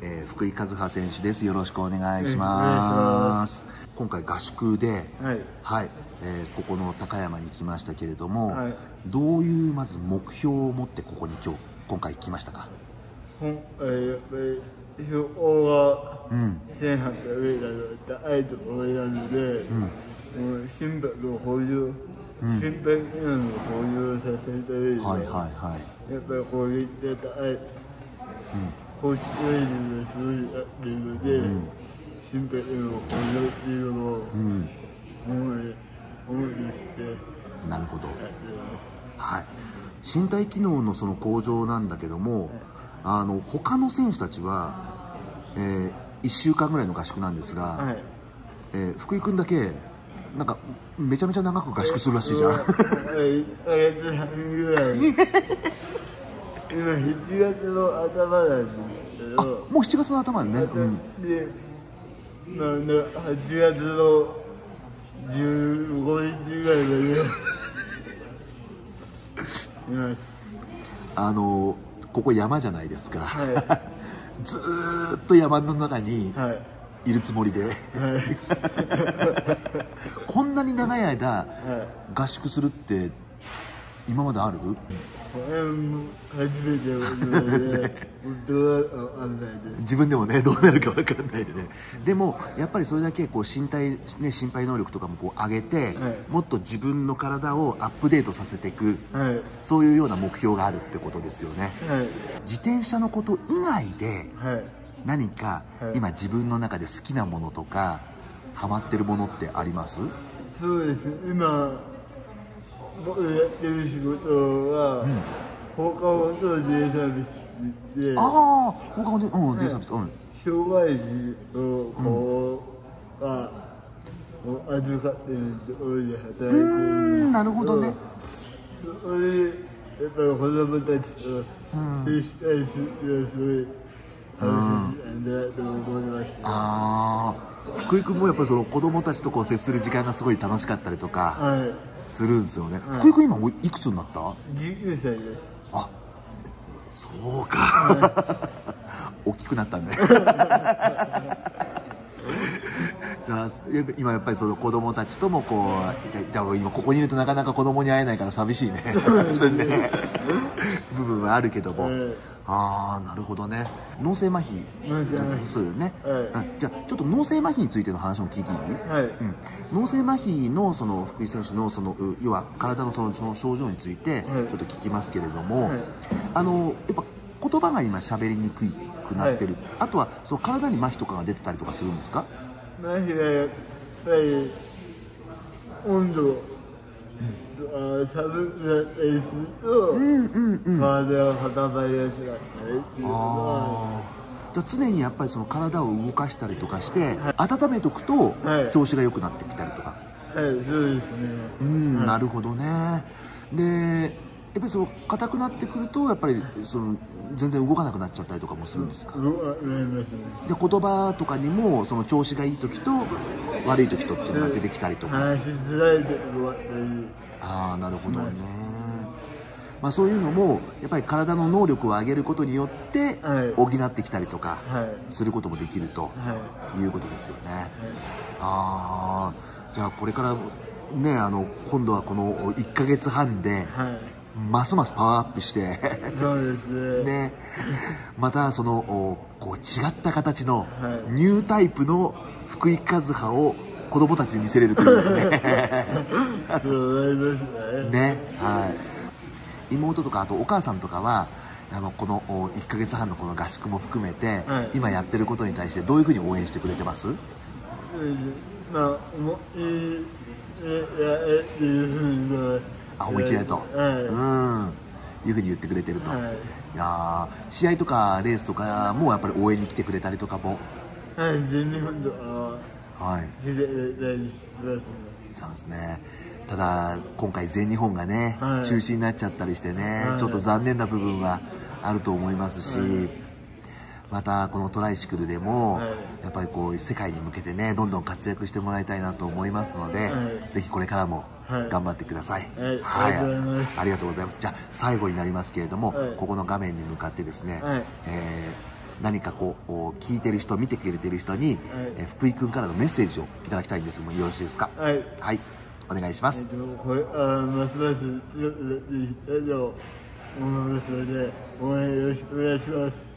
福井和葉選手です。よろしくお願いします。今回合宿で、ここの高山に来ましたけれども、どういうまず目標を持ってここに今回来ましたか？ 標高が1800の高いところなので、心拍を向上、心拍機能の向上させたいと、やっぱりこういった高い高出力がすごいあっているので、心拍機能を向上っていうのを思いにしてなるほど。身体機能のその向上なんだけども、他の選手たちは、1週間ぐらいの合宿なんですが、福井君だけなんかめちゃめちゃ長く合宿するらしいじゃん。 1ヶ月半ぐらい。今7月の頭なんですけど。 もう7月の頭にね。 で、8月の15日ぐらいまでいます。ここ山じゃないですか。ずーっと山の中にいるつもりで、こんなに長い間合宿するって今まである？ 初めてで自分でもねどうなるか分かんないでね。でもやっぱりそれだけこう身体能力とかもこう上げて、もっと自分の体をアップデートさせていく、そういうような目標があるってことですよね。自転車のこと以外で何か今自分の中で好きなものとかハマってるものってあります？ そうです。今僕やってる仕事は、放課後のデイサービスで、 放課後で、デイサービス、 障害児をこう、預かっているところで働いているんです。 なるほどね。 それでやっぱり子供たちと接したりするのはすごい楽しいんだと思いました。 福井君もやっぱりその子供たちとこう接する時間がすごい楽しかったりとかするんですよね。福井君今いくつになった？ 19歳です。 そうか。大きくなったんで。じゃあ今やっぱりその子供たちともこう今ここにいるとなかなか子供に会えないから寂しいね。そういうね部分はあるけども、なるほどね。脳性麻痺、そうよね。じゃあちょっと脳性麻痺についての話も聞いていい？脳性麻痺のその福井選手のその要は体のその症状についてちょっと聞きますけれども、やっぱ言葉が今喋りにくくなってる。あとはその体に麻痺とかが出てたりとかするんですか？ 麻痺はやっぱり温度寒くなったりすると体が固まりやすかったりっていうのは、 常にやっぱりその体を動かしたりとかして温めとくと調子が良くなってきたりとか。 そうですね。 なるほどね。でやっぱりその硬くなってくるとやっぱりその全然動かなくなっちゃったりとかもするんですか？で言葉とかにもその調子がいい時と悪い時とっていうのが出てきたりとか。なるほどね。そういうのもやっぱり体の能力を上げることによって補ってきたりとかすることもできるということですよね。じゃあこれからね今度はこの1ヶ月半でますますパワーアップしてね、またそのこう違った形のニュータイプの福井和葉を子供たちに見せれるといいですね。妹とかあとお母さんとかはこの1ヶ月半のこの合宿も含めて今やってることに対してどういうふうに応援してくれてます？思い切りやというふうに言ってくれてると。いや試合とかレースとかもやっぱり応援に来てくれたりとかも。 全日本とかそうですね。ただ今回全日本がね中止になっちゃったりしてね、ちょっと残念な部分はあると思いますし、またこのトライシクルでもやっぱりこう世界に向けてねどんどん活躍してもらいたいなと思いますので、ぜひこれからも頑張ってください。ありがとうございます。じゃあ最後になりますけれども、ここの画面に向かってですね、 何かこう聞いてる人、見てくれてる人に、福井くんからのメッセージをいただきたいんですけども、よろしいですか？はい、はい、お願いします。 これますます強くなっていきたいと思いますので、応援よろしくお願いします。